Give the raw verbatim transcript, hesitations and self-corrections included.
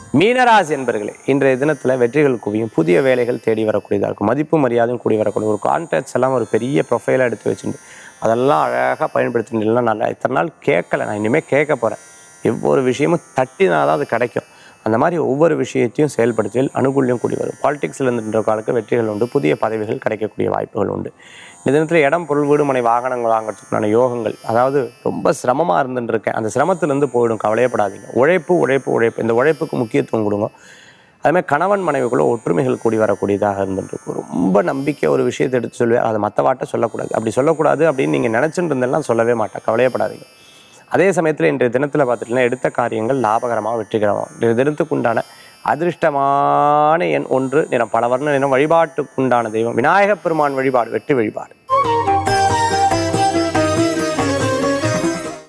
மீனராசி என்பர்களே, இன்றைய தினத்தில் வெற்றிகள் குவியும். புதிய வேலைகள் தேடி வரக்கூடியதாக இருக்கும். மதிப்பு மரியாதையும் கூடி வரக்கூடிய ஒரு கான்டாக்ட்ஸ் எல்லாம் ஒரு பெரிய ப்ரொஃபைலாக எடுத்து வச்சுட்டு அதெல்லாம் அழகாக பயன்படுத்தினா நல்லா. இத்தனை நாள் கேட்கல, நான் இனிமேல் கேட்க போகிறேன். ஒவ்வொரு விஷயமும் தட்டினா தான் அது கிடைக்கும். அந்த மாதிரி ஒவ்வொரு விஷயத்தையும் செயல்படுத்தியில் அனுகூல்யம் கூடி வரும். பாலிடிக்ஸில் இருந்துன்ற காலத்துக்கு வெற்றிகள் உண்டு. புதிய பதவிகள் கிடைக்கக்கூடிய வாய்ப்புகள் உண்டு. இந்த தினத்தில் இடம், பொருள், வீடு, மனை, வாகனங்கள் வாங்குறதுக்கான யோகங்கள். அதாவது ரொம்ப சிரமமாக இருந்துட்டு இருக்கேன், அந்த சிரமத்திலேருந்து போயிடும், கவலையப்படாதீங்க. உழைப்பு உழைப்பு உழைப்பு இந்த உழைப்புக்கு முக்கியத்துவம் கொடுங்க. அதுமாதிரி கணவன் மனைவிக்குள்ள ஒற்றுமைகள் கூடி வரக்கூடியதாக இருந்துட்டு இருக்கும். ரொம்ப நம்பிக்கை ஒரு விஷயத்தை எடுத்து சொல்லுவேன், அதை மற்றவாட்ட சொல்லக்கூடாது. அப்படி சொல்லக்கூடாது அப்படின்னு நீங்கள் நினச்சிட்டு இருந்தெல்லாம் சொல்லவே மாட்டேன், கவலையப்படாதீங்க. அதே சமயத்தில் இன்றைய தினத்தில் பார்த்துட்டிங்கன்னா எடுத்த காரியங்கள் லாபகரமாக வெற்றிகரமாக. இன்றைய தினத்துக்கு உண்டான அதிர்ஷ்டமான எண் ஒன்று, நிறம் பல வர்ண நிறம். வழிபாட்டுக்குண்டான தெய்வம் விநாயகப் பெருமான் வழிபாடு வெற்றி வழிபாடு.